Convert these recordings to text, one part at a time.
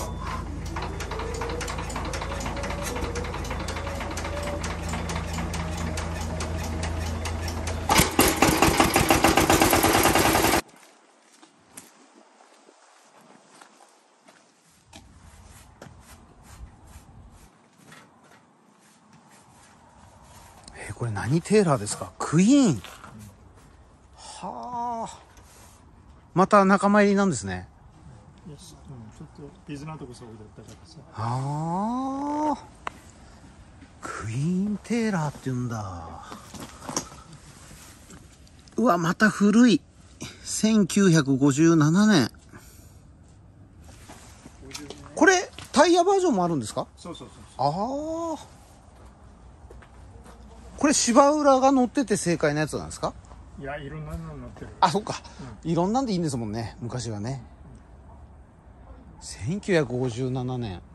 これ何テーラーですか？クイーン。はあ。また仲間入りなんですね。 よし、ちょっとビズなとこそうだったからさ。 ああ。クイーンテーラーって言うんだ。うわ、また古い。1957年。これ、タイヤバージョンもあるんですか？ そうそうそう。 ああ。これ芝浦が乗ってて正解なやつなんですか？ いや、いろんなの乗ってる。 あ、そっか。いろんなんでいいんですもんね、昔はね。1957年。 57年って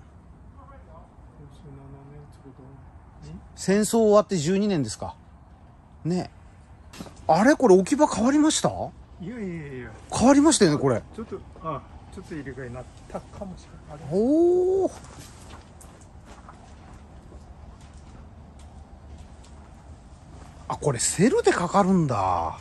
ことは戦争終わって12年ですか。ね。あれこれ置き場変わりました？ いやいやいや。 変わりましたよね、これ。 ちょっと入れ替えになったかもしれない。 おお。あ、これセルでかかるんだ。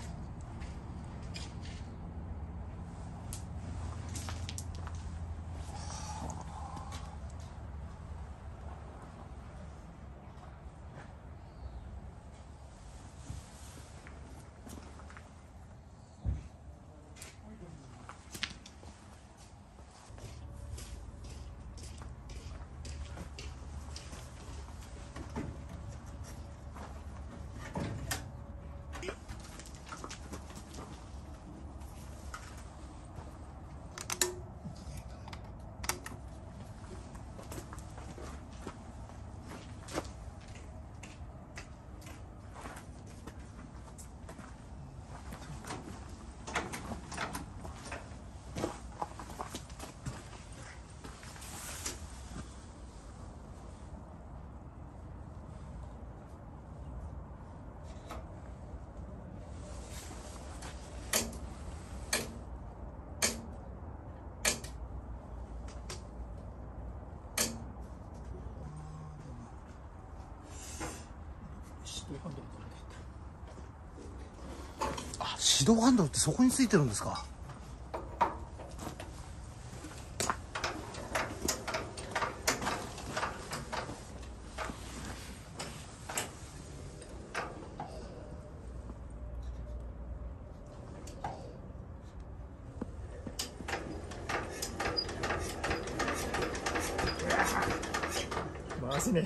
あ、指導ハンドルってそこについてるんですか。 回すね。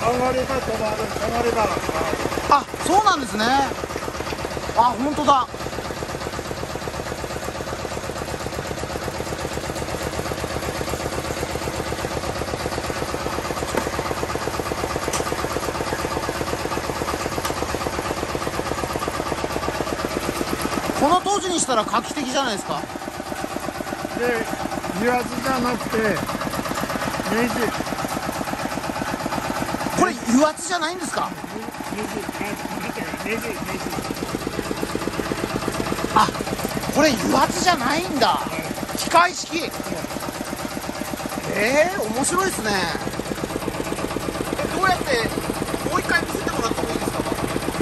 がれば止まる、下がれば。 あ、そうなんですね。あ、本当だ。この当時にしたら画期的じゃないですか。 で、油圧じゃなくて、ネジ。 これ油圧じゃないんですか。 ネジ。 あ、これ油圧じゃないんだ。機械式。面白いですね。どうやってもう一回見せてもらってもいいですか。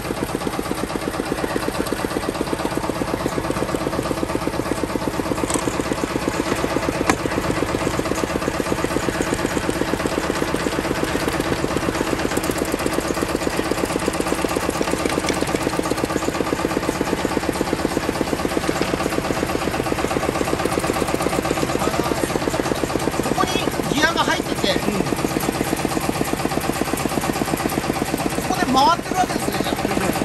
ここにギアが入ってて、ここで回ってるわけですね。じゃ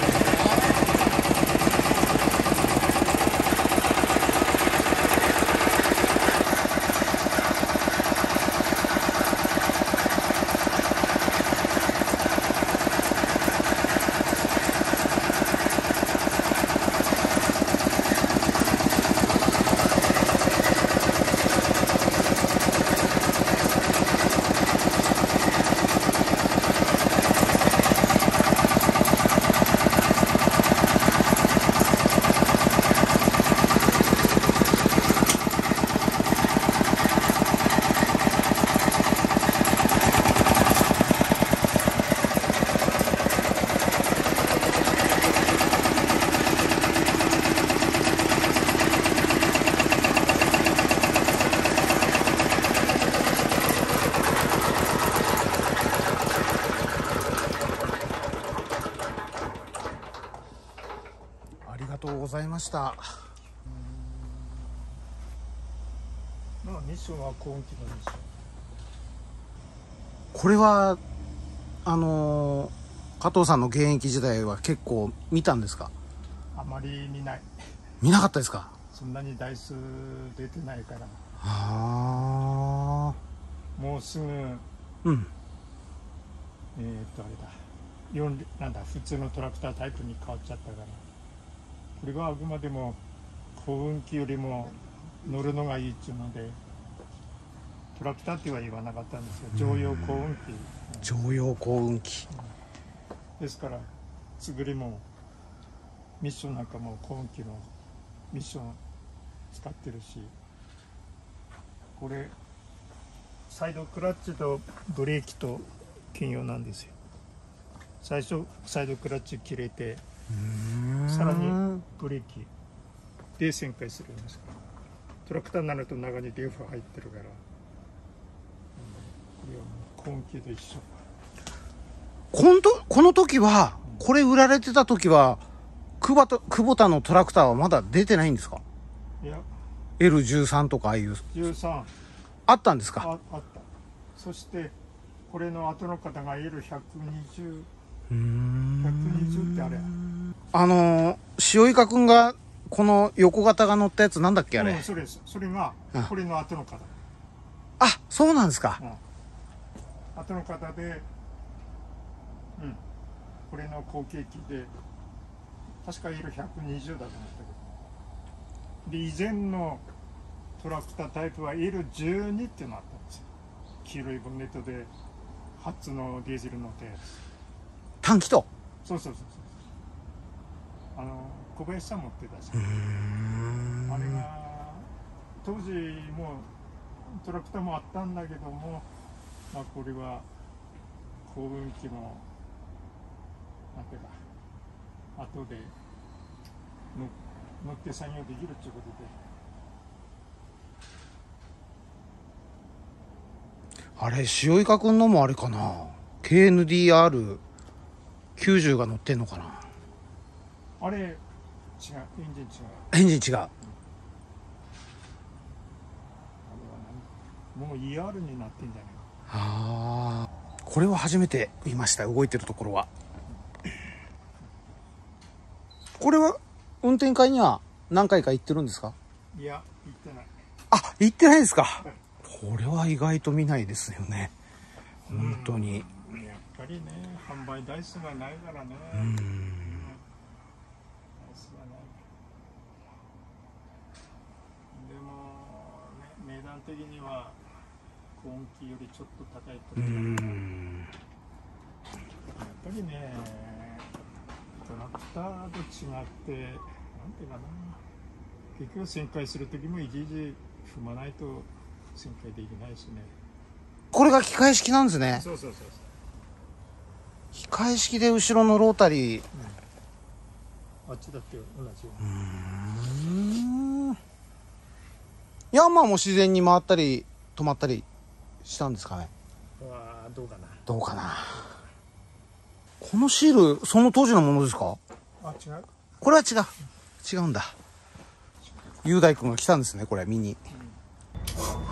ありがとうございました。 まあ、ミッションは高温機能ですよ。 これは加藤さんの現役時代は結構見たんですか。 あまり見ない。 見なかったですか。 そんなに台数出てないから。 あもうすぐ、 うん。 あれだ。なんだ、普通のトラクタータイプに変わっちゃったから。これはあくまでも耕運機よりも乗るのがいいっていうので、トラクターっては言わなかったんですよ。常用耕運機。 常用耕運機。 ですから、作りもミッションなんかも耕運機のミッション使ってるし、これサイドクラッチとブレーキと兼用なんですよ。最初サイドクラッチ切れて、さらにブレーキで旋回するんですから。トラクターになると中にレーフ入ってるから、これはもう耕運機と一緒。 この時は、これ売られてた時は久保田のトラクターはまだ出てないんですか。 いや、 L13 とかああいう 13 あったんですか。 あった。そしてこれの後の方が L120、120ってあれ、 塩イカ君がこの横型が乗ったやつなんだっけあれ、 それです。それがこれの後の方、 あ、そうなんですか。 後の方で、これの後継機で確か L120 だと思ったけど、で以前のトラクタータイプは L12 ってのあったんですよ。黄色いボンネットで初のディーゼル乗ったやつ。 短気筒。 そう小林さん持ってたし、あれが当時もうトラクターもあったんだけども、これは耕運機のなんていうか後で乗って作業できるっていうことで。 あれ塩イカ君のもあれかな、 KNDR90 が乗ってんのかな。 あれ違う、エンジン違う。 エンジン違う。 あれはもう ER になってんじゃないか。 ああ、 これは初めて見ました、動いてるところは。これは運転会には何回か行ってるんですか？ いや、行ってない。 あ、行ってないですか。これは意外と見ないですよね、本当に。 やっぱりね、販売台数がないからね。台数がない。でも、ね、値段的には今期よりちょっと高いと思う。やっぱりね、トラクターと違ってなんていうかな、結局旋回する時もいちいち踏まないと旋回できないしね。 これが機械式なんですね。 そうそうそうそう。 機械式で後ろのロータリー、 あっちだって同じよ。 ヤンマーも自然に回ったり止まったりしたんですかね。 どうかな。 どうかな。このシール、その当時のものですか？ あ、違う。 これは違う。違うんだ。雄大君が来たんですね、これ見に。